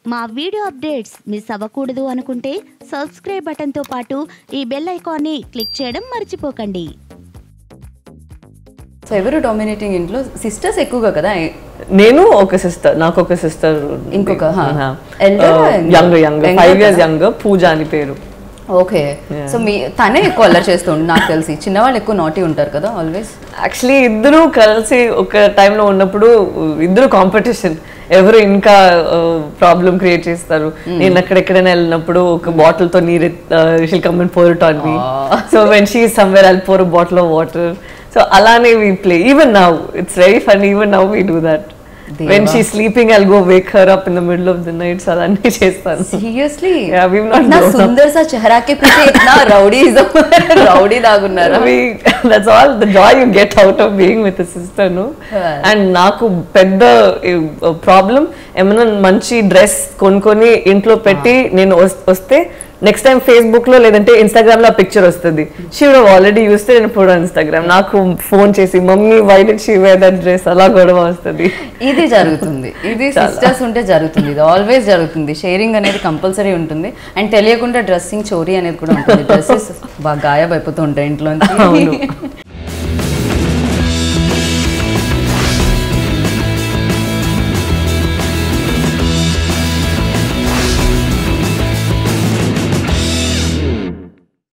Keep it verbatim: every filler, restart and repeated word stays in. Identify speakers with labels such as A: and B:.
A: మా video updates miss అవ్వకూడదు అనుకుంటే సబ్స్క్రైబ్ బటన్తో పాటు ఈ బెల్ ఐకాన్ని క్లిక్ చేయడం మర్చిపోకండి.
B: సో ఎవరు డామినేటింగ్ ఇంట్లో? సిస్టర్స్ ఎక్కువగా కదా.
C: నేను ఒక సిస్టర్, నాకు ఒక సిస్టర్,
B: ఇంకొక
C: young young five years young, Pooja అని పేరు.
B: ఓకే. సో మీ తనే ఎక్కువ అల్లరి చేస్తుండు నాకు తెలిసి. చిన్నవాళ్ళు ఎక్కువ నాటీ ఉంటారు కదా ఆల్వేస్.
C: యాక్చువల్లీ ఇద్దరు కలిసి ఒక టైంలో ఉన్నప్పుడు ఇద్దరు కాంపిటీషన్, ఎవరు ఇంకా ప్రాబ్లం క్రియేట్ చేస్తారు. నేను అక్కడెక్కడైనా వెళ్ళినప్పుడు ఒక బాటిల్ తో నీరు she'll come and pour it on me. So when she is somewhere I'll pour a bottle of water. So alane we play. Even now it's very funny. Even now we do that. Deva. When she's sleeping I'll go wake her up in the middle of the night. So alane chestanu.
B: Seriously?
C: Yeah, we've not
B: itna sundar sa chehra ke piche itna rowdyism rowdy dagunnara.
C: We that's all the joy you get out of being with a sister, no? Yeah. And naku pedda problem emana manchi dress konkoni intlo petti nenu oste next time Facebook లో లేదంటే Instagram లో picture వస్తుంది. She would have already used it and put on Instagram. నాకు phone చేసి mummy why did she wear that dress అలా గొడవ వస్తుంది.
B: ఇది జరుగుతుంది, ఇది సిస్టర్స్ ఉంటే జరుగుతుంది, ఇది ఆల్వేస్ జరుగుతుంది. షేరింగ్ అనేది కంపల్సరీ ఉంటుంది. అండ్ తెలియకుండా డ్రెస్సింగ్ చోరీ అనేది కూడా ఉంటుంది. డ్రెస్సెస్ బాగా గాయబ్ అయిపోతూ ఉంటాయి ఇంట్లో.